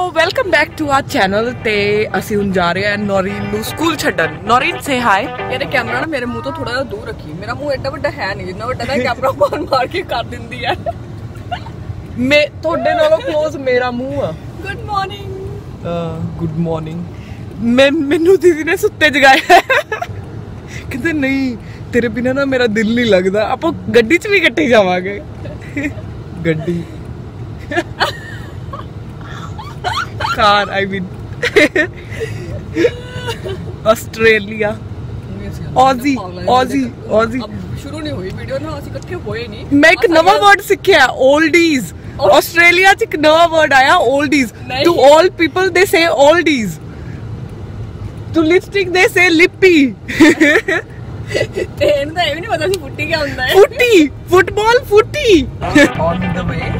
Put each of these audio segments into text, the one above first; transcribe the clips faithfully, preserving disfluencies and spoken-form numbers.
Welcome back to our channel ते ਅਸੀਂ ਹੁਣ ਜਾ ਰਹੇ ਹਾਂ ਨੌਰੀਨ ਨੂੰ ਸਕੂਲ ਛੱਡਣ। ਨੌਰੀਨ ਸੇ ਹਾਈ। ਇਹਦੇ ਕੈਮਰਾ ਨਾ ਮੇਰੇ ਮੂੰਹ ਤੋਂ ਥੋੜਾ ਜਿਹਾ ਦੂਰ ਰੱਖੀ, ਮੇਰਾ ਮੂੰਹ ਐਡਾ ਵੱਡਾ ਹੈ ਨਹੀਂ ਜਿੰਨਾ ਵੱਡਾ ਦਾ ਕੈਮਰਾ ਮਾਰ ਮਾਰ ਕੇ ਕਰ ਦਿੰਦੀ ਹੈ। ਮੈਂ ਤੁਹਾਡੇ ਨਾਲੋਂ ক্লোਜ਼ ਮੇਰਾ ਮੂੰਹ ਆ। Good morning. Good morning. ਮੈਂ ਮੈਨੂੰ ਦੀਦੀ ਨੇ ਸੁੱਤੇ ਜਗਾਇਆ, ਕਹਿੰਦੇ ਨਹੀਂ ਤੇਰੇ ਬਿਨਾ ਨਾ ਮੇਰਾ ਦਿਲ ਨਹੀਂ ਲੱਗਦਾ, ਆਪਾਂ ਗੱਡੀ 'ਚ ਵੀ ਇਕੱਠੇ ਜਾਵਾਂਗੇ। ਗੱਡੀ car I mean Australia Aussie Aussie Aussie शुरू नहीं हुई वीडियो ना, ਅਸੀਂ ਇਕੱਠੇ ਹੋਏ ਨਹੀਂ। मैं एक नवा वर्ड सीखा ओल्डीज। ऑस्ट्रेलिया च एक नवा वर्ड आया oldies. To all people they say oldies, to lipstick दे से लिपी। ਤੇ ਇਹਨਾਂ ਦਾ ਇਹ ਵੀ ਨਹੀਂ ਪਤਾ ਸੀ ਫੁੱਟੀ ਕੀ ਹੁੰਦਾ ਹੈ। फुटी फुटबॉल फुटी ऑन द वे।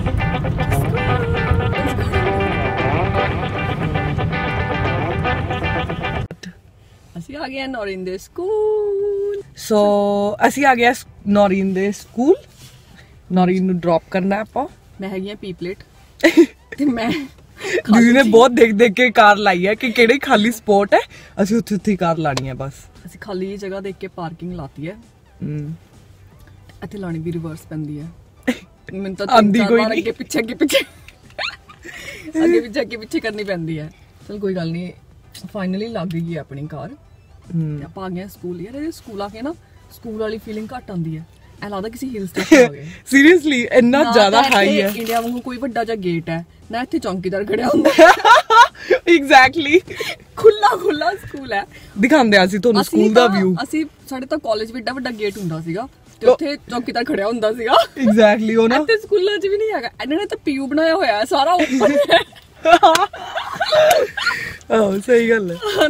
ਅਸੀਂ ਆ ਗਏ ਨੌਰੀਨ ਦੇ ਸਕੂਲ। ਸੋ ਅਸੀਂ ਆ ਗਏ ਨੌਰੀਨ ਦੇ ਸਕੂਲ। ਨੌਰੀਨ ਨੂੰ ਡ੍ਰੌਪ ਕਰਨਾ ਆਪਾਂ। ਮੈਂ ਹੈਗੀ ਆ ਪੀ ਪਲੇਟ ਤੇ ਮੈਂ ਦੀਦੀ ਨੇ ਬਹੁਤ ਦੇਖ ਦੇਖ ਕੇ ਕਾਰ ਲਾਈ ਹੈ ਕਿ ਕਿਹੜੀ ਖਾਲੀ ਸਪੋਟ ਹੈ, ਅਸੀਂ ਉੱਥੇ ਉੱਥੇ ਕਾਰ ਲਾਣੀ ਹੈ ਬਸ। ਅਸੀਂ ਖਾਲੀ ਜਗ੍ਹਾ ਦੇਖ ਕੇ ਪਾਰਕਿੰਗ ਲਾਤੀ ਹੈ। ਹਮ ਇੱਥੇ ਲਾਣੀ ਵੀ ਰਿਵਰਸ ਪੈਂਦੀ ਹੈ। ਮੈਨੂੰ ਤਾਂ ਆਂਦੀ ਕੋਈ ਨਹੀਂ, ਅੱਗੇ ਪਿੱਛੇ ਅੱਗੇ ਪਿੱਛੇ ਅੱਗੇ ਪਿੱਛੇ ਅੱਗੇ ਪਿੱਛੇ ਕਰਨੀ ਪੈਂਦੀ ਹੈ। ਚਲ ਕੋਈ ਗੱਲ ਨਹੀਂ, ਫਾਈਨਲੀ ਲੱਗ ਗਈ ਹੈ ਆਪਣੀ ਕਾਰ। ਆਪਾਂ ਆ ਗਏ ਸਕੂਲ। ਯਾਰ ਇਹ ਸਕੂਲ ਆ ਕੇ ਨਾ ਸਕੂਲ ਵਾਲੀ ਫੀਲਿੰਗ ਘੱਟ ਆਉਂਦੀ ਹੈ, ਐ ਲੱਗਦਾ ਕਿਸੇ ਹਿਲ ਸਟੇਸ਼ਨ ਆ ਗਏ। ਸੀਰੀਅਸਲੀ ਇੰਨਾ ਜ਼ਿਆਦਾ ਹਾਈ ਹੈ। ਇੰਡੀਆ ਵਾਂਗੂ ਕੋਈ ਵੱਡਾ ਜਿਹਾ ਗੇਟ ਹੈ ਨਾ, ਇੱਥੇ ਚੌਂਕੀਦਾਰ ਖੜਿਆ ਹੁੰਦਾ। ਐਗਜ਼ੈਕਟਲੀ ਖੁੱਲਾ ਖੁੱਲਾ ਸਕੂਲ ਹੈ। ਦਿਖਾਉਂਦੇ ਆ ਅਸੀਂ ਤੁਹਾਨੂੰ ਸਕੂਲ ਦਾ ਵਿਊ। ਅਸੀਂ ਸਾਡੇ ਤਾਂ ਕਾਲਜ ਵਿੱਚ ਵੱਡਾ ਗੇਟ ਹੁੰਦਾ ਸੀਗਾ ਤੇ ਉੱਥੇ ਚੌਂਕੀਦਾਰ ਖੜਿਆ ਹੁੰਦਾ ਸੀਗਾ। ਐਗਜ਼ੈਕਟਲੀ ਉਹ ਨਾ ਇੱਥੇ ਸਕੂਲਾਂ 'ਚ ਵੀ ਨਹੀਂ ਹੈਗਾ। ਇਹਨਾਂ ਨੇ ਤਾਂ ਪੀਯੂ ਬਣਾਇਆ ਹੋਇਆ ਸਾਰਾ ਓਪਨ ਹੈ। ਆਹ ਸਹੀ ਗੱਲ ਹੈ।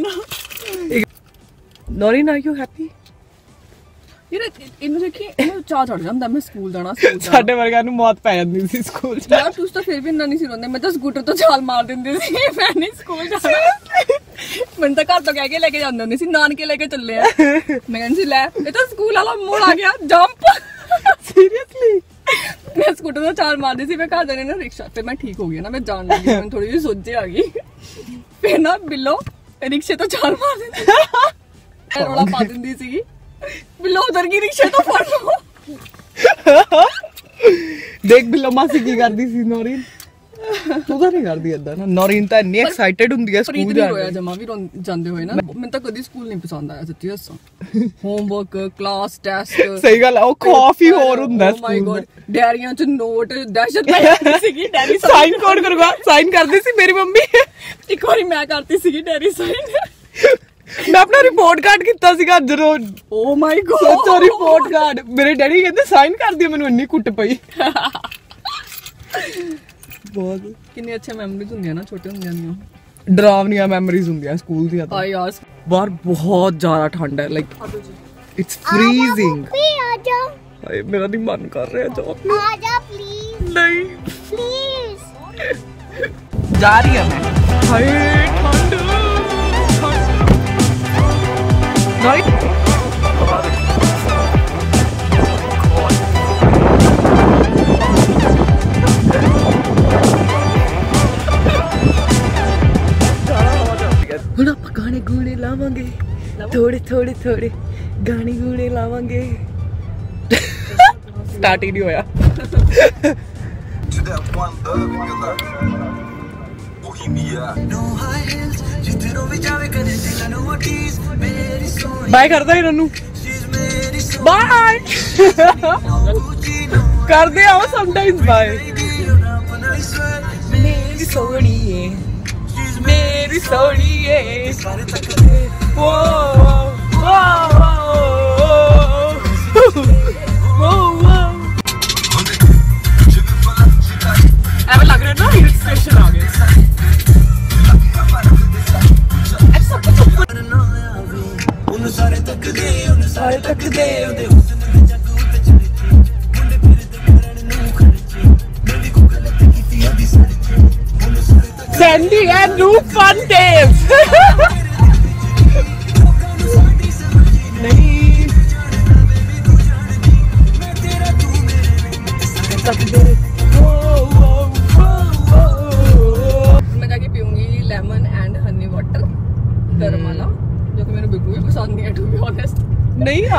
Noreen are you happy? ਯਾਰ ਇਹਨੂੰ ਦੇਖੀ, ਇਹਨੂੰ ਚਾਹ ਚੜ ਜਾਂਦਾ ਮੈਂ ਸਕੂਲ ਜਾਣਾ। ਸਕੂਲ ਸਾਡੇ ਵਰਗਿਆਂ ਨੂੰ ਮੌਤ ਪੈ ਜਾਂਦੀ ਸੀ ਸਕੂਲ ਚ। ਯਾਰ ਤੁਸੀਂ ਤਾਂ ਫਿਰ ਵੀ ਇੰਨਾ ਨਹੀਂ ਸੀ ਰੋਂਦੇ, ਮੈਂ ਤਾਂ ਸਕੂਟਰ ਤੋਂ ਛਾਲ ਮਾਰ ਦਿੰਦੀ ਸੀ। ਮੈਂ ਨਹੀਂ ਸਕੂਲ ਜਾਣਾ। ਮੈਨੂੰ ਤਾਂ ਘਰ ਤੋਂ ਕਹਿ ਕੇ ਲੈ ਕੇ ਜਾਂਦੇ ਹੁੰਦੇ ਸੀ, ਨਾਨਕੇ ਲੈ ਕੇ ਚੱਲੇ ਆ। ਮੈਂ ਕਹਿੰਦੀ ਸੀ ਲੈ ਇਹ ਤਾਂ ਸਕੂਲ ਵਾਲਾ ਮੋੜ ਆ ਗਿਆ, ਜੰਪ। ਸੀਰੀਅਸਲੀ ਮੈਂ ਸਕੂਟਰ ਤੋਂ ਛਾਲ ਮਾਰਦੀ ਸੀ। ਮੈਂ ਘਰ ਜਾਣੇ ਨਾ ਰਿਕਸ਼ਾ, ਫਿਰ ਮੈਂ ਠੀਕ ਹੋ ਗਈ ਨਾ, ਮੈਂ ਜਾਣ ਲੱਗੀ, ਮੈਨੂੰ ਥੋੜੀ ਜਿਹੀ ਸੋਝੇ ਆ ਗਈ। ਫਿਰ ਨਾ ਬਿੱਲੋ ਰਿਕਸ਼ੇ ਤੋਂ ਛਾਲ ਮਾਰ ਦਿੰਦੀ, ਰੌਲਾ ਪਾ ਦਿੰਦੀ ਸੀਗੀ, ਬਿੱਲੋ ਉਧਰ ਕੀ ਰਿਕਸ਼ੇ ਤੋਂ ਫੜ ਲਓ। ਦੇਖ ਬਿੱਲੋ ਮਾਸੀ ਕੀ ਕਰਦੀ ਸੀ। ਨੌਰੀਨ ਤੂੰ ਤਾਂ ਨਹੀਂ ਕਰਦੀ ਏਦਾਂ ਨਾ। ਨੌਰੀਨ ਤਾਂ ਇੰਨੀ ਐਕਸਾਈਟਡ ਹੁੰਦੀ ਹੈ ਸਕੂਲ ਜਾਣ ਲਈ। ਜਮਾ ਵੀ ਜਾਂਦੇ ਹੋਏ ਨਾ, ਮੈਨੂੰ ਤਾਂ ਕਦੀ ਸਕੂਲ ਨਹੀਂ ਪਸੰਦ ਆਇਆ ਸੱਚੀ ਦੱਸਾਂ। Homework, class, test. ਸਹੀ ਗੱਲ ਆ, ਉਹ ਖੌਫ ਹੀ ਹੋਰ ਹੁੰਦਾ ਸਕੂਲ ਦਾ। ਡਾਇਰੀਆਂ 'ਚ ਨੋਟ ਦਹਿਸ਼ਤ ਪੈ ਜਾਂਦੀ ਸੀਗੀ। ਡਾਇਰੀ ਸਾਈਨ ਕੌਣ ਕਰਵਾ ਸਾਈਨ ਕਰਦੀ ਸੀ? ਮੇਰੀ ਮੰਮੀ। ਇੱਕ ਵਾਰੀ ਮੈਂ ਕਰਤੀ ਸੀਗੀ ਡਾਇਰੀ ਸਾਈਨ। ਮੈਂ ਆਪਣਾ ਰਿਪੋਰਟ ਕਾਰਡ ਕੀਤਾ ਸੀਗਾ ਜਦੋਂ। ਓ ਮਾਈ ਗॉड, ਸੋਚੋ ਰਿਪੋਰਟ ਕਾਰਡ। ਮੇਰੇ ਡੈਡੀ ਕਹਿੰਦੇ ਸਾਈਨ ਕਰ ਦਿਓ, ਮੈਨੂੰ ਇੰਨੀ ਕੁੱਟ ਪਈ। ਬਹੁਤ ਕਿੰਨੀ ਅੱਛੀ ਮੈਮਰੀਜ਼ ਹੁੰਦੀਆਂ ਨਾ ਛੋਟੇ ਹੁੰਦਿਆਂ ਦੀਆਂ। ਡਰਾਵਨੀਆਂ ਮੈਮਰੀਜ਼ ਹੁੰਦੀਆਂ ਸਕੂਲ ਦੀਆਂ। ਆ ਯਾਰ ਬਾਹਰ ਬਹੁਤ ਜ਼ਿਆਦਾ ਠੰਡ ਹੈ, ਲਾਈਕ ਇਟਸ ਫਰੀਜ਼ਿੰਗ। ਹਾਏ ਮੇਰਾ ਨਹੀਂ ਮਨ ਕਰ ਰਿਹਾ ਜਾਣ ਨੂੰ। ਆ ਜਾ ਪਲੀਜ਼। ਨਹੀਂ ਪਲੀਜ਼ ਜਾ ਰਹੀ ਹਾਂ ਮੈਂ। ਹਾਏ ਠੰਡ ਨਹੀਂ। ਹੁਣ ਆਪਾਂ ਗਾਣੇ ਗੂਣੇ ਲਾਵਾਂਗੇ, ਥੋੜੇ ਥੋੜੇ ਥੋੜੇ ਗਾਣੇ ਗੂਣੇ ਲਾਵਾਂਗੇ। ਸਟਾਰਟ ਹੀ ਨਹੀਂ ਹੋਇਆ। ਬਾਏ ਕਰਦਾ ਇਹਨਾਂ ਨੂੰ। ਬਾਏ ਕਰਦੇ ਆਓ ਸਮਟਾਈਮਸ। ਬਾਏ ਮੇਰੀ ਸੋਹਣੀਏ, ਮੇਰੀ ਸੋਹਣੀਏ। ਵੋ ਵੋ ਐਵੇਂ ਲੱਗ ਰਿਹਾ ਨਾ ਹਿਲ ਸਟੇਸ਼ਨ ਆ ਗਏ। ਸਾਰੇ ਤੱਕਦੇ ਉਹਨੇ ਸਾਰੇ ਤੱਕਦੇ ਉਹਦੇ ਹੁਸਨ ਦੇ ਜਾਦੂ ਤੇ ਚੜਚੇ ਮੁੰਡੇ ਫਿਰਦੇ ਕਰਨ ਨੂੰ ਖਰਚੇ ਮੇਰੀ ਕੋ ਗਲਤ ਕੀਤੀ ਆਦੀ ਸਰਚੇ ਉਹਨੇ ਸਾਰੇ ਤੱਕ Sandy and Roop fun days. ਨਹੀਂ ਮੈਂ ਤੇਰਾ ਤੂੰ ਮੇਰੇ ਵਿੱਚ ਸਾਰੇ ਤੱਕਦੇ।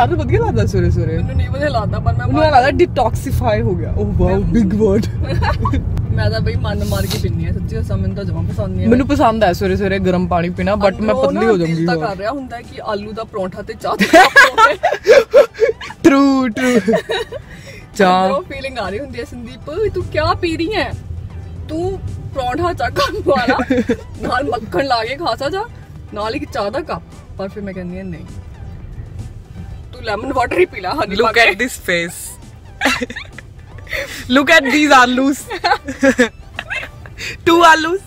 ਸਾਰਾ ਵਧੀਆ ਲੱਗਦਾ ਸਵੇਰੇ ਸਵੇਰੇ। ਮੈਨੂੰ ਨਹੀਂ ਵਧੀਆ ਲੱਗਦਾ ਪਰ ਮੈਂ ਮੈਨੂੰ ਲੱਗਦਾ ਡਿਟੌਕਸੀਫਾਈ ਹੋ ਗਿਆ। ਓਹ ਵਾਓ ਬਿਗ ਵਰਡ। ਮੈਂ ਤਾਂ ਬਈ ਮਨ ਮਾਰ ਕੇ ਪੀਂਦੀ ਆ ਸੱਚੀ ਦੱਸਾਂ, ਮੈਨੂੰ ਤਾਂ ਜਮਾਂ ਪਸੰਦ ਨਹੀਂ ਹੈ। ਮੈਨੂੰ ਪਸੰਦ ਹੈ ਸਵੇਰੇ ਸਵੇਰੇ ਗਰਮ ਪਾਣੀ ਪੀਣਾ, ਬਟ ਮੈਂ ਪਤਲੀ ਹੋ ਜਾਊਂਗੀ। ਤਾਂ ਕਰ ਰਿਹਾ ਹੁੰਦਾ ਕਿ ਆਲੂ ਦਾ ਪਰੌਂਠਾ ਤੇ ਚਾਹ ਦੇ ਟਰੂ ਟਰੂ ਚਾਹ ਉਹ ਫੀਲਿੰਗ ਆ ਰਹੀ ਹੁੰਦੀ ਹੈ ਸੰਦੀਪ ਤੂੰ ਕੀ ਪੀ ਰਹੀ ਹੈ, ਤੂੰ ਪਰੌਂਠਾ ਚੱਕਾ ਵਾਲਾ ਨਾਲ ਮੱਖਣ ਲਾ ਕੇ ਖਾ ਸਕਦਾ ਨਾਲ ਇੱਕ ਚਾਹ ਦਾ ਕੱਪ। ਪਰ ਫਿਰ ਮੈਂ ਕਹਿੰਦੀ ਹਾਂ ਨਹੀਂ ਤੂੰ ਲੈਮਨ ਵਾਟਰ ਹੀ ਪੀ ਲੈ ਹਨੀ ਪਾ ਲੁੱਕ ਕੇ। At this face, look at these aloos, two aloos.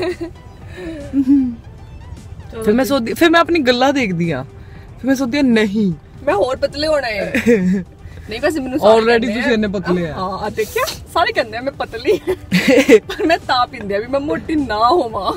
ਫਿਰ ਮੈਂ ਸੋਚਦੀ ਫਿਰ ਮੈਂ ਆਪਣੀ ਗੱਲਾਂ ਦੇਖਦੀ ਆ, ਫਿਰ ਮੈਂ ਸੋਚਦੀ ਆ ਨਹੀਂ ਮੈਂ ਹੋਰ ਪਤਲੇ ਹੋਣਾ ਹੈ। ਨਹੀਂ ਵੈਸੇ ਮੈਨੂੰ ਆਲਰੇਡੀ ਤੁਸੀਂ ਇੰਨੇ ਪਤਲੇ ਆ। ਹਾਂ ਦੇਖਿਆ ਸਾਰੇ ਕਹਿੰਦੇ ਆ ਮੈਂ ਪਤਲੀ ਪਰ ਮੈਂ ਤਾਂ ਪੀਂਦੀ ਆ ਵੀ ਮੈਂ ਮੋਟੀ ਨਾ ਹੋਵਾਂ।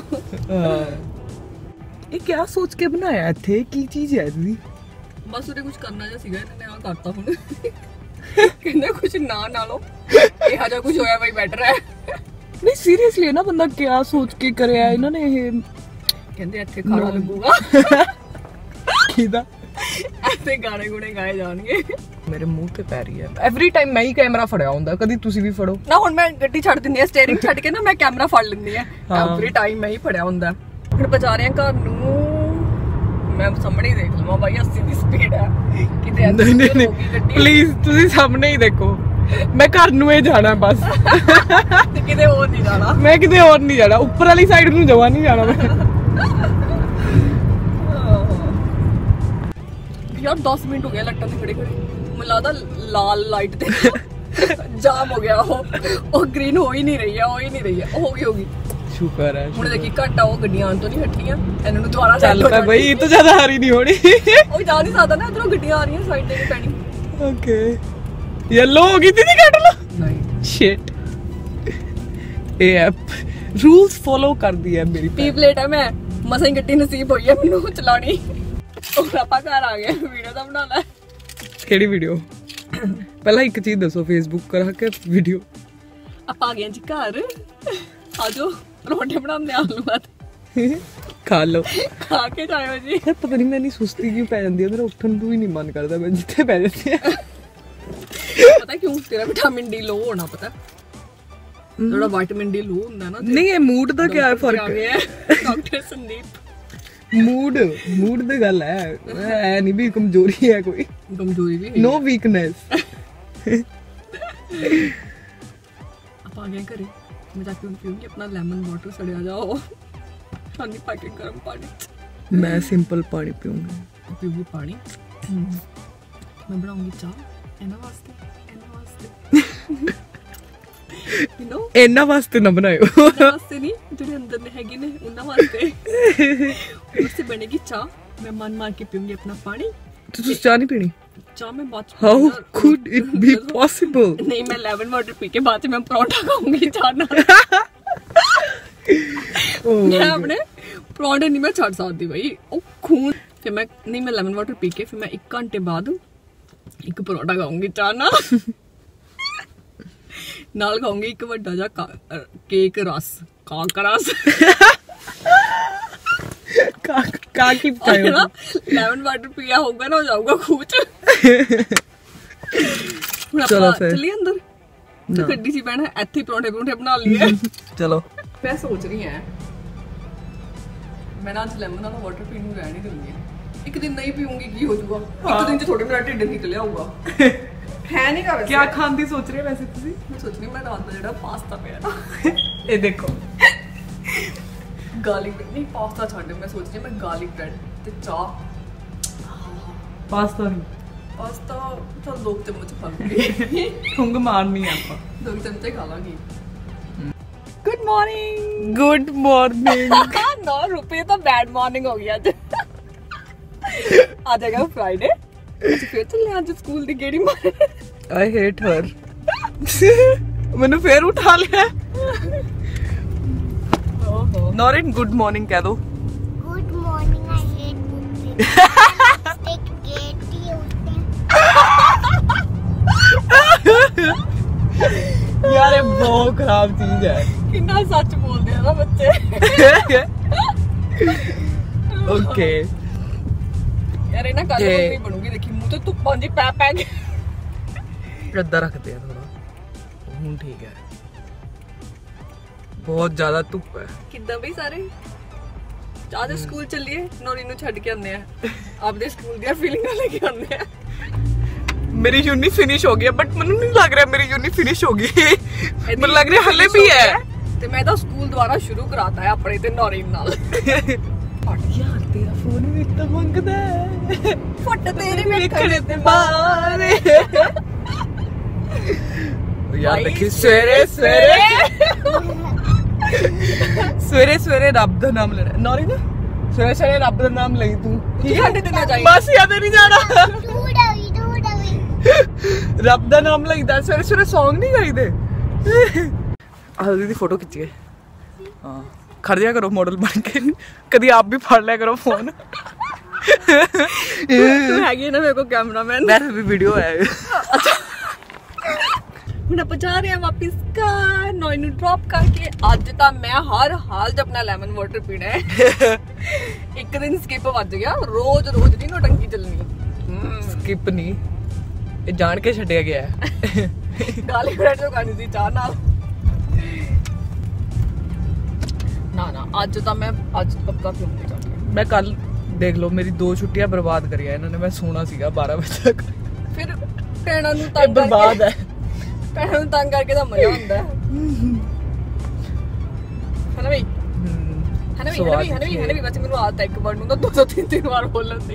ਇਹ ਕਿਆ ਸੋਚ ਕੇ ਬਣਾਇਆ ਇੱਥੇ, ਕੀ ਚੀਜ਼ ਹੈ ਇਹਦੀ? ਬਸ ਉਹਦੇ ਕੁਝ ਕਰਨਾ ਜਿਹਾ ਸੀਗਾ ਇਹਨਾਂ ਨੇ ਆ ਕਰਤਾ ਹੁਣ ਕਹਿੰਦੇ ਕੁਝ ਨਾ ਨਾਲੋਂ ਇਹੋ ਜਿਹਾ ਕੁਝ ਹੋਇਆ ਬਈ ਬੈਟਰ ਹੈ। ਨਹੀਂ ਸੀਰੀਅਸਲੀ ਨਾ ਬੰਦਾ ਕਿਆ ਸੋਚ ਕੇ ਕਰਿਆ ਇਹਨਾਂ ਨੇ ਇਹ? ਕਹਿੰਦੇ ਇੱਥੇ ਖਾਣਾ ਲੱਗੂਗਾ ਕਿਹਦਾ? ਇੱਥੇ ਗਾਣੇ ਗੁਣੇ ਗਾਏ ਜਾਣਗੇ। ਮੇਰੇ ਮੂੰਹ ਤੇ ਪੈ ਰਹੀ ਹੈ ਐਵਰੀ ਟਾਈਮ। ਮੈਂ ਹੀ ਕੈਮਰਾ ਫੜਿਆ ਹੁੰਦਾ, ਕਦੀ ਤੁਸੀਂ ਵੀ ਫੜੋ ਨਾ। ਹੁਣ ਮੈਂ ਗੱਡੀ ਛੱਡ ਦਿੰਦੀ ਆ, ਸਟੀਅਰਿੰਗ ਛੱਡ ਕੇ ਨਾ ਮੈਂ ਕੈਮਰਾ ਫੜ ਲੈਂਦੀ ਆ। ਐਵਰੀ ਟਾਈਮ ਮੈਂ ਹੀ ਫੜਿਆ ਹੁੰਦਾ। ਹੁਣ ਬਚਾ ਰਹੇ ਆ ਘਰ ਨੂੰ, ਮੈਂ ਸਾਹਮਣੇ ਹੀ ਦੇਖ ਲਵਾਂ ਬਾਈ ਅੱਸੀ ਦੀ ਸਪੀਡ ਹੈ ਕਿਤੇ। ਨਹੀਂ ਨਹੀਂ ਪਲੀਜ਼ ਤੁਸੀਂ ਸਾਹਮਣੇ ਹੀ ਦੇਖੋ, ਮੈਂ ਘਰ ਨੂੰ ਇਹ ਜਾਣਾ ਬਸ ਤੇ ਕਿਤੇ ਹੋਰ ਨਹੀਂ ਜਾਣਾ। ਮੈਂ ਕਿਤੇ ਹੋਰ ਨਹੀਂ ਜਾਣਾ, ਉੱਪਰ ਵਾਲੀ ਸਾਈਡ ਨੂੰ ਜਵਾ ਨਹੀਂ ਜਾਣਾ ਮੈਂ। ਯਾਰ ਦਸ ਮਿੰਟ ਹੋ ਗਏ ਲੱਟਾਂ ਤੇ ਖੜੇ ਖੜੇ, ਮੈਨੂੰ ਲੱਗਦਾ ਲਾਲ ਲਾਈਟ ਤੇ ਜਾਮ ਹੋ ਗਿਆ। ਉਹ ਉਹ ਗ੍ਰੀਨ ਹੋ ਹੀ ਨਹੀਂ ਰਹੀ ਆ, ਹੋ ਹੀ ਨਹੀਂ ਰਹੀ ਆ। ਉਹ ਹੋ ਗਈ ਹੋ ਗਈ ਸ਼ੁਕਰ ਹੈ। ਹੁਣ ਦੇਖੀ ਘੱਟਾ ਉਹ ਗੱਡੀਆਂ ਆਉਣ ਤੋਂ ਨਹੀਂ ਹਟੀਆਂ, ਇਹਨਾਂ ਨੂੰ ਦੁਬਾਰਾ ਚੱਲ ਪੈ ਬਈ, ਇਹ ਤੋਂ ਜ਼ਿਆਦਾ ਹਾਰੀ ਨਹੀਂ ਹੋਣੀ। ਉਹ ਜਾ ਨਹੀਂ ਸਕਦਾ ਨਾ, ਇਧਰੋਂ ਗੱਡੀਆਂ ਆ ਰਹੀਆਂ ਸਾਈਡ ਤੇ ਪੈਣੀ। ਓਕੇ ਯੈਲੋ ਹੋ ਗਈ ਦੀਦੀ, ਕੱਟ ਲਓ। ਨਹੀਂ ਸ਼ਿਟ, ਇਹ ਐਪ ਰੂਲਸ ਫੋਲੋ ਕਰਦੀ ਹੈ ਮੇਰੀ। ਪੀ ਪਲੇਟ ਹੈ ਮੈਂ, ਮਸਾਂ ਹੀ ਗੱਡੀ ਨਸੀਬ ਹੋਈ ਹੈ ਮੈਨੂੰ ਚਲਾਣੀ। ਉਹ ਆਪਾਂ ਘਰ ਆ ਗਏ, ਵੀਡੀਓ ਤਾਂ ਬਣਾ ਲੈ। ਕਿਹੜੀ ਵੀਡੀਓ? ਪਹਿਲਾਂ ਇੱਕ ਚੀਜ਼ ਦੱਸੋ, ਫੇਸਬੁੱਕ ਕਰਾ ਕੇ ਵੀਡੀਓ। ਆਪਾਂ ਆ ਗਏ ਜੀ ਘਰ, ਆਜੋ ਰੋਟੀ ਬਣਾਉਂਦੇ ਆਲੂ ਬਾਤ ਖਾ ਲਓ, ਖਾ ਕੇ ਜਾਇਓ ਜੀ। ਪਤਾ ਨਹੀਂ ਮੈਨੂੰ ਸੁਸਤੀ ਕਿਉਂ ਪੈ ਜਾਂਦੀ ਹੈ, ਮੇਰਾ ਉੱਠਣ ਨੂੰ ਵੀ ਨਹੀਂ ਮਨ ਕਰਦਾ, ਮੈਂ ਜਿੱਥੇ ਪੈ ਜਾਂਦੀ ਆ। ਪਤਾ ਕਿਉਂ? ਤੇਰਾ ਵਿਟਾਮਿਨ ਡੀ ਲੋ ਹੋਣਾ, ਪਤਾ ਥੋੜਾ ਵਿਟਾਮਿਨ ਡੀ ਲੋ ਹੁੰਦਾ ਨਾ। ਨਹੀਂ ਇਹ ਮੂਡ ਦਾ ਕੀ ਫਰਕ ਹੈ? ਡਾਕਟਰ ਸੰਦੀਪ ਮੂਡ ਮੂਡ ਦੀ ਗੱਲ ਹੈ, ਐ ਨਹੀਂ ਵੀ ਕਮਜ਼ੋਰੀ ਹੈ ਕੋਈ, ਕਮਜ਼ੋਰੀ ਵੀ ਨੋ ਵੀਕਨੈਸ। ਆਪਾਂ ਆ ਗਏ ਘਰੇ, ਮੈਂ ਜਾ ਕੇ ਹੁਣ ਪੀਉਂਗੀ ਆਪਣਾ ਲੈਮਨ ਵਾਟਰ ਸੜਿਆ ਜਾਓ ਪਾਣੀ ਪਾ ਕੇ ਗਰਮ ਪਾਣੀ ਚ। ਮੈਂ ਸਿੰਪਲ ਪਾਣੀ ਪੀਉਂਗੀ। ਪੀਉਂਗੀ ਪਾਣੀ, ਮੈਂ ਬਣਾਉਂਗੀ ਚਾਹ ਇਹਨਾਂ ਵਾਸਤੇ, ਇਹਨਾਂ ਵਾਸਤੇ ਯੂ ਨੋ, ਇਹਨਾਂ ਵਾਸਤੇ ਨਾ ਬਣਾਇਓ, ਇਹਨਾਂ ਵਾਸਤੇ ਨਹੀਂ, ਜਿਹੜੇ ਅੰਦਰ ਨੇ ਹੈਗੇ ਨੇ ਉਹਨਾਂ ਵਾਸਤੇ। ਉਸੇ ਬਣੇਗੀ ਚਾਹ, ਮੈਂ ਮਨ ਮਾਰ ਕੇ ਪੀਉਂਗੀ ਆਪਣਾ ਪਾਣੀ। ਤੁਸੀਂ ਚਾਹ ਨਹੀਂ ਪੀਣੀ? ਚਾਹ ਮੈਂ ਬਾਅਦ ਚ, how could it be possible? ਨਹੀਂ ਮੈਂ ਲੈਮਨ ਵਾਟਰ ਪੀ ਕੇ ਬਾਅਦ ਚ ਮੈਂ ਪਰੌਂਠਾ ਖਾਊਂਗੀ ਚਾਹ ਨਾਲ। ਮੈਂ ਆਪਣੇ ਪਰੌਂਠੇ ਨਹੀਂ ਮੈਂ ਛੱਡ ਸਕਦੀ ਬਈ, ਉਹ ਖੂਨ। ਫਿਰ ਮੈਂ ਨਹੀਂ, ਮੈਂ ਲੈਮਨ ਵਾਟਰ ਪੀ ਕੇ ਫਿਰ ਮੈਂ ਇੱਕ ਘੰਟੇ ਬਾਅਦ ਇੱਕ ਪਰੌਂਠਾ ਖਾਊਂਗੀ ਚਾਹ ਨਾਲ। ਨਾਲ ਖਾਊਂਗੀ ਇੱਕ ਵੱਡਾ ਜਿਹਾ ਕੇਕ ਰਸ, ਕਾਕ ਰਸ। ਕਾ ਕੀ ਪਕਾਇਓ? ਲੈਮਨ ਵਾਟਰ ਪੀਆ ਹੋਊਗਾ ਨਾ, ਹੋ ਜਾਊਗਾ ਖੂਹ ਚ। ਹੁਣ ਚਲੋ ਆਪਾਂ ਫਿਰ ਚੱਲੀਏ ਅੰਦਰ, ਤੇ ਗੱਡੀ 'ਚ ਬਹਿਣਾ, ਇੱਥੇ ਹੀ ਪਰੌਂਠੇ ਪਰੌਂਠੇ ਬਣਾ ਲਈਏ। ਚਲੋ ਮੈਂ ਸੋਚ ਰਹੀ ਹਾਂ ਮੈਂ ਨਾ ਅੱਜ ਲੈਮਨ ਵਾਲਾ ਵਾਟਰ ਪੀਣ ਨੂੰ ਰਹਿਣ ਹੀ ਦਿੰਦੀ ਹਾਂ। ਇੱਕ ਦਿਨ ਨਹੀਂ ਪੀਉਂਗੀ ਕੀ ਹੋ ਜਾਊਗਾ? ਇੱਕ ਦਿਨ 'ਚ ਥੋੜੇ ਮੇਰਾ ਢਿੱਡ ਨਿਕਲਿਆ ਹੋਊਗਾ। ਹੈ ਨਹੀਂ ਕਰ ਕੀ ਖਾਣ ਦੀ ਸੋਚ ਰਹੇ ਵੈਸੇ ਤੁਸੀਂ? ਮੈਂ ਸੋਚ ਰਹੀ ਮੈਂ ਰਾਤ ਦਾ ਜਿਹੜਾ ਪਾਸਤਾ ਪਿਆ ਨਾ, ਇਹ ਦੇਖੋ, ਗਾਰਲਿਕ ਨਹੀਂ ਪਾਸਤਾ ਛੱਡ, ਮੈਂ ਸੋਚ ਰਹੀ ਮੈਂ ਗਾਰਲਿਕ ਬ੍ਰੈਡ ਤੇ ਚਾਹ। ਪਾਸਤਾ ਨਹੀਂ, ਪਾਸਤਾ ਤਾਂ ਦੋ ਚਮਚ ਖਾ ਲੂੰਗੀ। ਖੁੰਗ ਮਾਰਨੀ ਆਪਾਂ, ਦੋ ਚਮਚੇ ਖਾ ਲਾਂਗੀ। Good morning. Good morning. ਨੌ ਰੁਪਏ ਤਾਂ ਬੈਡ ਮਾਰਨਿੰਗ ਹੋ ਗਈ ਅੱਜ। ਅੱਜ ਹੈਗਾ ਫਰਾਈਡੇ, ਅਸੀਂ ਫਿਰ ਚੱਲੇ ਅੱਜ ਸਕੂਲ ਦੀ ਗੇੜੀ ਮਾਰ। I hate her। ਮੈਨੂੰ ਫੇਰ ਉਠਾ ਲਿਆ। ਓਹੋ, ਨੌਰਿਨ ਗੁੱਡ ਮਾਰਨਿੰਗ ਕਹਿ ਦੋ। Good morning, I hate cooking. Stick gate ही होते हैं। यार ये बहुत खराब चीज है। ਕਿੰਨਾ ਸੱਚ ਬੋਲਦੇ ਆ ਨਾ ਬੱਚੇ। ओके यार ये ना कल नहीं बनूगी, देखी मुंह तो धुप्पां जी पै पै के इधर रखते हैं थोड़ा, हूं ठीक है। बहुत ज्यादा धुप है। किद्दां बई सारे आज स्कूल चलिए, नौरी नु छੱਡ के आने हैं, आपदे स्कूल दी फीलिंग लेके आने हैं। मेरी यूनी फिनिश हो गई है, बट ਮੈਨੂੰ नहीं लग रहा मेरी यूनी फिनिश हो गई, ਮੈਨੂੰ लग रहा हले भी है। ਤੇ ਮੈਂ ਤਾਂ ਸਕੂਲ ਦੁਬਾਰਾ ਸ਼ੁਰੂ ਕਰਾਤਾ ਹੈ ਆਪਣੇ ਤੇ ਨੌਰੀ ਨਾਲ। यार तेरा फोन भी तो मंगदा है, ਫੁੱਟ ਤੇਰੇ ਵੇਖਣੇ ਤੇ ਬਾਰੇ। यार देखी सवेरे सवेरे सवेरे सवेरे रब दा नाम लेना नौरी ना, सवेरे सवेरे रब दा नाम लई तू ਕੀ ਸਾਡੇ ਤੇ ਨਾ ਜਾਈ बस याद नहीं जाना दूर अभी दूर अभी रब दा नाम लईदा सवेरे सवेरे सॉन्ग नहीं गाईदे। आ दीदी फोटो खिंचिए, हां खड़ जाया करो मॉडल बन के, कभी आप भी फाड़ लिया करो फोन। ਤੂੰ ਹੈਗੀ ਨਾ ਮੇਰੇ ਕੋ ਕੈਮਰਾਮੈਨ, मेरा भी वीडियो है। अच्छा ਹੁਣ ਆਪਾਂ ਜਾ ਰਹੇ ਹਾਂ ਵਾਪਿਸ ਘਰ ਨੌਈ ਨੂੰ ਡ੍ਰੌਪ ਕਰਕੇ। ਅੱਜ ਤਾਂ ਮੈਂ ਹਰ ਹਾਲ 'ਚ ਆਪਣਾ ਲੈਮਨ ਵਾਟਰ ਪੀਣਾ ਹੈ। ਇੱਕ ਦਿਨ ਸਕਿਪ ਵੱਜ ਗਿਆ, ਰੋਜ਼ ਰੋਜ਼ ਨਹੀਂ ਨੋਟੰਕੀ ਚੱਲਣੀ। स्किप नहीं, ये जान के छड्या गया है। ਗਾਲੀ ਬ੍ਰੈਡ ਤੋਂ ਖਾਣੀ ਸੀ ਚਾਹ ਨਾਲ। ਨਾ ਨਾ ਅੱਜ ਤਾਂ ਮੈਂ ਅੱਜ ਪੱਕਾ ਪੀਉਂਗੀ ਜਾ ਕੇ। मैं कल देख लो मेरी दो छुट्टियां बर्बाद करी है इन्होंने, मैं सोना सीगा बारह बजे तक। ਫਿਰ ਭੈਣਾਂ ਨੂੰ ये ਤੰਗ बर्बाद ਕਰਕੇ है। ਭੈਣਾਂ ਨੂੰ ਤੰਗ ਕਰਕੇ ਤਾਂ ਮਜ਼ਾ ਹੁੰਦਾ ਹੈ। ਹਨਾ ਬਈ ਹਨਾ ਵੀ ਹਨਾ ਵੀ ਹਨਾ ਵੀ ਹਨਾ ਵੀ ਬੱਚੇ ਮੈਨੂੰ ਆਦਤ ਹੈ ਇੱਕ ਵਾਰ ਨੂੰ ਤਾਂ ਦੋ ਦੋ ਤਿੰਨ ਤਿੰਨ ਵਾਰ ਬੋਲਣ ਦੀ।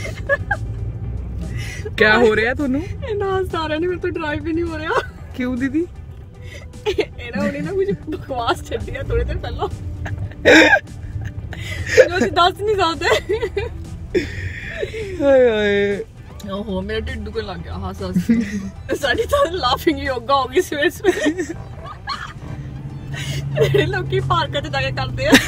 क्या हो रहा है ਤੁਹਾਨੂੰ? ਇਹਨਾਂ ਸਾਰਿਆਂ ਨੇ ਮੇਰੇ ਤੋਂ ਡਰਾਈਵ ਵੀ ਨਹੀਂ ਹੋ ਰਿਹਾ। क्यों दीदी? ਇਹਨਾਂ ਉਹਨੇ ਨਾ ਕੁਝ ਬਕਵਾਸ ਛੱਡਿਆ ਥੋੜੇ ਦਿਨ ਪਹਿਲਾਂ, ਜੋ ਅਸੀਂ ਦੱਸ ਨਹੀਂ ਸਕਦੇ। हाय हाय ਓਹੋ ਮੇਰਾ ਢਿੱਡ ਦੁਖਣ ਲੱਗ ਗਿਆ ਹੱਸ ਹੱਸ ਕੇ। ਸਾਡੀ ਤਾਂ ਲਾਫਿੰਗ ਯੋਗਾ ਹੋ ਗਈ ਸਵੇਰੇ ਸਵੇਰੇ। ਜਿਹੜੇ ਲੋਕੀ ਪਾਰਕਾਂ 'ਚ ਜਾ ਕੇ ਕਰਦੇ ਆ।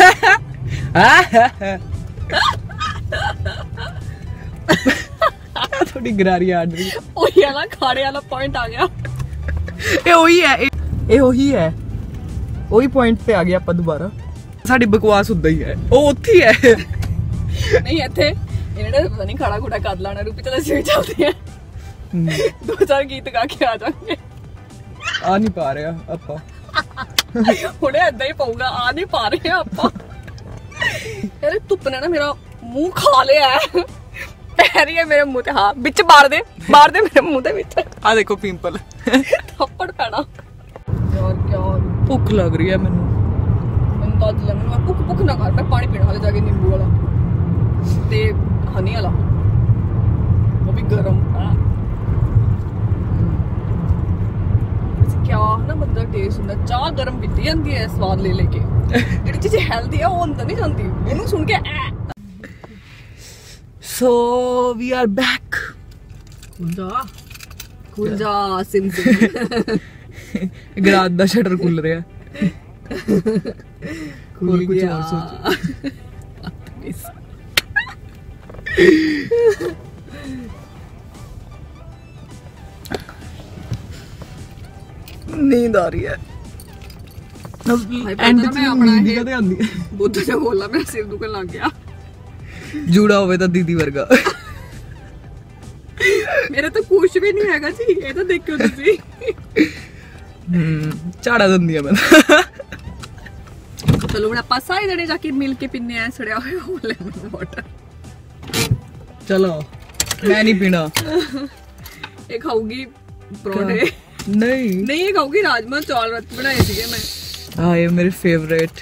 थोड़ी गरारी आड़ रही है। ਉਹੀ ਵਾਲਾ ਖਾੜੇ ਵਾਲਾ ਪੁਆਇੰਟ ਆ ਗਿਆ। ਇਹ ਉਹੀ ਹੈ, ਇਹ ਉਹੀ ਹੈ, ਉਹੀ ਪੁਆਇੰਟ ਤੇ ਆ ਗਿਆ ਆਪਾਂ ਦੁਬਾਰਾ। ਸਾਡੀ ਬਕਵਾਸ ਉਦਾਂ ਹੀ ਹੈ, ਉਹ ਉੱਥੇ ਹੀ ਹੈ। ਨਹੀਂ ਇੱਥੇ ਇਹਨਾਂ ਨੇ ਪਤਾ ਨਹੀਂ ਖਾੜਾ ਖੂੜਾ ਕਰ ਲਾਣਾ, ਰੂਪੀ ਚਲ ਅਸੀਂ ਵੀ ਚੱਲਦੇ ਆ, ਦੋ ਚਾਰ ਗੀਤ ਗਾ ਕੇ ਆ ਜਾਵਾਂਗੇ। ਆ ਨਹੀਂ ਪਾ ਰਿਹਾ ਆਪਾਂ, ਹੁਣੇ ਏਦਾਂ ਹੀ ਪਊਗਾ, ਆ ਨਹੀਂ ਪਾ ਰਹੇ ਆਪਾਂ। ਯਾਰ ਧੁੱਪ ਨੇ ਨਾ ਮੇਰਾ ਮੂੰਹ ਖਾ ਲਿਆ ਹੈ, ਪੈ ਰਹੀ ਹੈ ਮੇਰੇ ਮੂੰਹ ਤੇ। ਹਾਂ ਵਿੱਚ ਮਾਰ ਦੇ ਮਾਰ ਦੇ ਮੇਰੇ ਮੂੰਹ ਦੇ ਵਿੱਚ। ਆ ਦੇਖੋ ਪਿੰਪਲ, ਥੱਪੜ ਪੈਣਾ। ਯਾਰ ਕਿਆ ਭੁੱਖ ਲੱਗ ਰਹੀ ਹੈ ਮੈਨੂੰ। ਮੈਨੂੰ ਤਾਂ ਅੱਜ ਲੈਮਨ ਮੈਂ ਭੁੱਖ ਭੁੱਖ ਨਾ ਕਰ, ਮੈਂ ਪਾਣੀ ਪੀਣਾ ਹਾਲੇ ਜਾ ਕੇ ਨਿੰਬੂ ਵਾਲਾ ਤੇ ਹਨੀ ਵਾਲਾ, ਉਹ ਵੀ ਗਰਮ। ਕਿਆ ਨਾ ਬੰਦਾ ਟੇਸਟ ਹੁੰਦਾ, ਚਾਹ ਗਰਮ ਪੀਤੀ ਜਾਂਦੀ ਹੈ ਸਵਾਦ ਲੈ ਲੈ ਕੇ। ਜਿਹੜੀ ਚੀਜ਼ ਹੈਲਦੀ ਆ ਉਹ ਅੰਦਰ ਨਹੀਂ ਜਾਂਦੀ, ਇਹਨੂੰ ਸੁਣ ਕੇ So we are back. ਖੁੱਲ ਜਾ ਖੁੱਲ ਜਾ ਸਿਮ ਸਿਮ। ਗਰਾਜ ਦਾ ਸ਼ਟਰ ਖੁੱਲ ਰਿਹਾ। ਖੁੱਲ ਕੁਝ ਗਿਆ। ਹੋਰ ਸੋਚ। नींद आ रही है। एंड च नींद कदे आंदी है। बुद्ध से बोला मेरा सिर दुखन लग गया। ਜੂੜਾ ਹੋਵੇ ਤਾਂ ਦੀਦੀ ਵਰਗਾ। ਮੇਰੇ ਤਾਂ ਕੁਝ ਵੀ ਨਹੀਂ ਹੈਗਾ ਜੀ, ਇਹ ਤਾਂ ਦੇਖਿਓ ਤੁਸੀਂ। ਹਮ ਝਾੜਾ ਦਿੰਦੀ ਆ ਮੈਂ। ਚਲੋ ਹੁਣ ਆਪਾਂ ਸਾਰੇ ਜਣੇ ਜਾ ਕੇ ਮਿਲ ਕੇ ਪੀਨੇ ਆ ਸੜਿਆ ਹੋਇਆ ਲੈਮਨ ਵਾਟਰ। ਚਲੋ ਮੈਂ ਨਹੀਂ ਪੀਣਾ। ਇਹ ਖਾਊਗੀ ਪਰੌਂਠੇ। ਨਹੀਂ ਨਹੀਂ ਇਹ ਖਾਊਗੀ ਰਾਜਮਾ ਚੌਲ ਰਾਤ ਬਣਾਏ ਸੀਗੇ ਮੈਂ। ਹਾਂ ਇਹ ਮੇਰੇ ਫੇਵਰੇਟ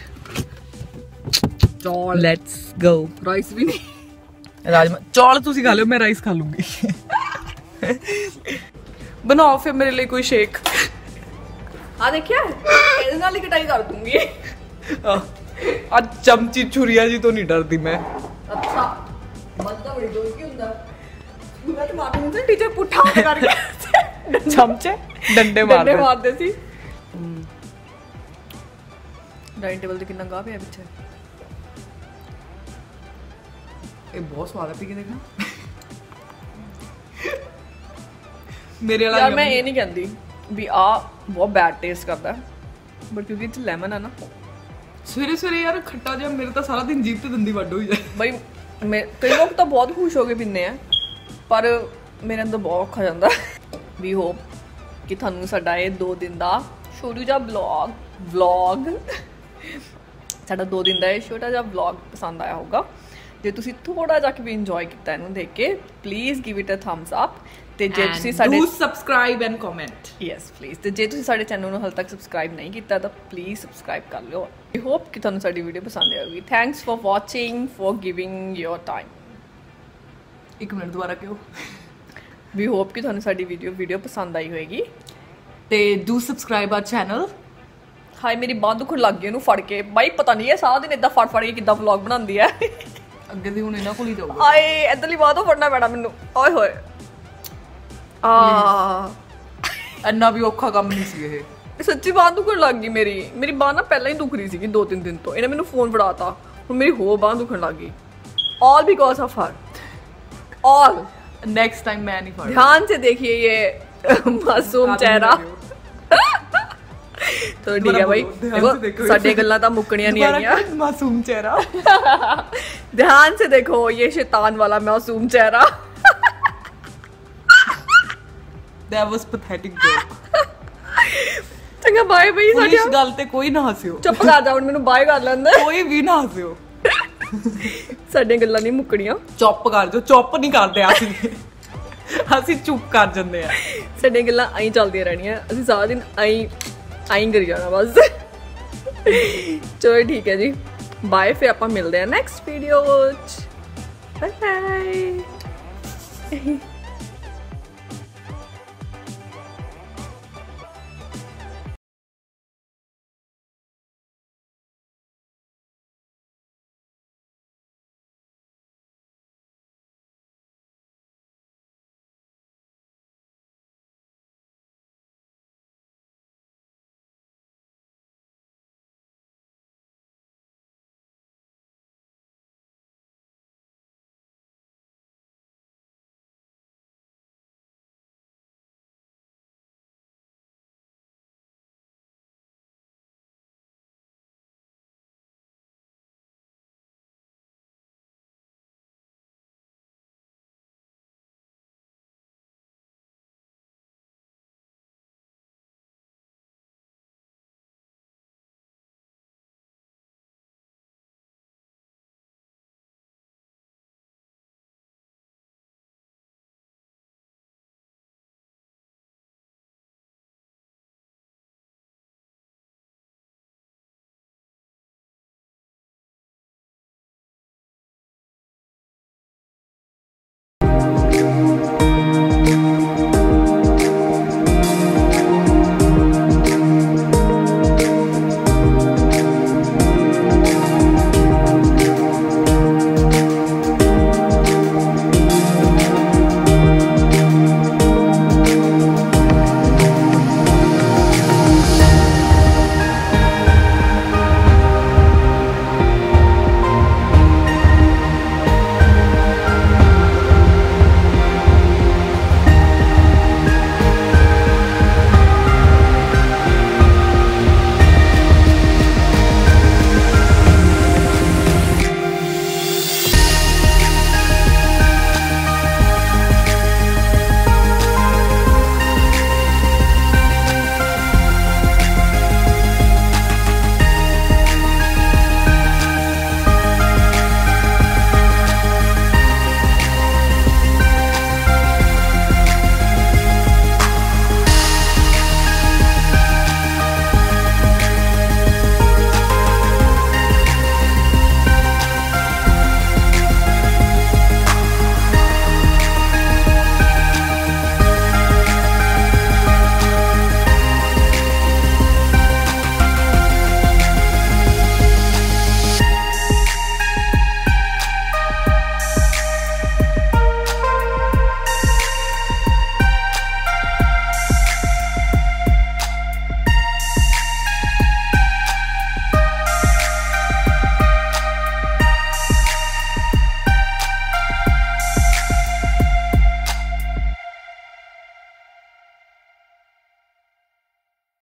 ਚੌਲ। Let's go. ਰਾਈਸ ਵੀ ਨਹੀਂ, ਰਾਜਮਾ ਚੌਲ ਤੁਸੀਂ ਖਾ ਲਿਓ, ਮੈਂ ਰਾਈਸ ਖਾ ਲੂੰਗੀ। ਬਣਾਓ ਫਿਰ ਮੇਰੇ ਲਈ ਕੋਈ ਸ਼ੇਕ। ਆ ਦੇਖਿਆ ਇਹਦੇ ਨਾਲ ਹੀ ਕਟਾਈ ਕਰ ਦੂੰਗੀ। ਅੱਜ ਚਮਚੀ ਛੁਰੀਆ ਜੀ ਤੋਂ ਨਹੀਂ ਡਰਦੀ ਮੈਂ। ਅੱਛਾ ਬੰਦਾ ਬੜੀ ਦੋਸਤ ਕੀ ਹੁੰਦਾ। ਮੈਂ ਤਾਂ ਮਾਪੀ ਨੂੰ ਟੀਚਰ ਪੁੱਠਾ ਕਰਕੇ ਚਮਚੇ ਡੰਡੇ ਮਾਰਦੇ ਡੰਡੇ ਮਾਰਦੇ ਸੀ। ਡਾਈਨਿੰਗ ਟੇਬਲ ਤੇ ਕਿੰਨਾ ਗਾਹ ਪਿਆ ਪਿੱਛੇ। ਇਹ ਬਹੁਤ ਸਵਾਦ ਹੈ, ਪੀ ਕੇ ਦੇਖਣਾ। ਮੇਰੇ ਵਾਲਾ ਯਾਰ ਮੈਂ ਇਹ ਨਹੀਂ ਕਹਿੰਦੀ ਵੀ ਆ ਬਹੁਤ ਬੈਡ ਟੇਸਟ ਕਰਦਾ, ਬਟ ਕਿਉਂਕਿ ਇਹ ਚ ਲੈਮਨ ਆ ਨਾ। ਸਵੇਰੇ ਸਵੇਰੇ ਯਾਰ ਖੱਟਾ ਜਿਹਾ ਮੇਰੇ ਤਾਂ ਸਾਰਾ ਦਿਨ ਜੀਭ ਤੇ ਦੰਦੀ ਵੱਡ ਹੋਈ ਜਾਏ। ਬਈ मैं कई लोग तो बहुत खुश हो के पींदे हैं पर मेरे अंदर बहुत औखा जाता वी होप कि थानू साडा ये दो दिन का छोटू जा ब्लॉग व्लॉग साडा दो दिन का ये छोटा जा व्लॉग पसंद आया होगा जे तुसी थोड़ा जा के भी इंजॉय किया इनू देख के please give it a thumbs up ते जे तुसी साडे subscribe and comment yes please ते जे तुसी साडे चैनल नू हाल तक सब्सक्राइब नहीं किया तो प्लीज़ सब्सक्राइब कर लो आई होप कि थानू साडी वीडियो पसंद आएगी thanks for watching for giving your time एक मिनट दोबारा क्यों वी होप कि थानू साडी वीडियो वीडियो पसंद आई होएगी ते डू सब्सक्राइब आवर चैनल हाय मेरी बांह दुखन लग गई फड़ के भाई पता नहीं है सारा दिन इदा फड़ फड़ के किदा व्लॉग बनाती है अगे दी हुण इना कोल ही जाऊगा हाय इधरली बांह तो फड़ना पैना मैनू ओए होए आ इन्ना भी औखा काम नहीं सी ये सच्ची बांह दुखन लग गई मेरी मेरी बांह ना पहले ही दुख रही सी दो तीन दिन तो इन्हें मैनू फोन फड़ाता हुण मेरी हो बांह दुखन लग गई all because of her all next time मैं नहीं फड़ ध्यान से देखिए ये मासूम चेहरा तो ठीक है भाई देखो साडे गल्लां तां मुक्कणियां नहीं आईयां मासूम चेहरा ध्यान से देखो ये शैतान वाला मासूम चेहरा दैट वाज पैथेटिक जोक चंगा बाय भाई साडी साडे इस गल ते कोई ना हसियो चुप कर जा हुण मैनू बाय कर लैंदे कोई भी ना हसियो साडे गल्लां नहीं मुक्कणियां चुप कर जो चुप नहीं करदे ਅਸੀਂ ਅਸੀਂ चुप कर जंदे आ साडे गल्लां आई चलदियां रहणियां ਅਸੀਂ सारा दिन आई आई करी जाना बस चलो ठीक है जी बाय फिर आप मिलते हैं नेक्स्ट वीडियो बाय बाय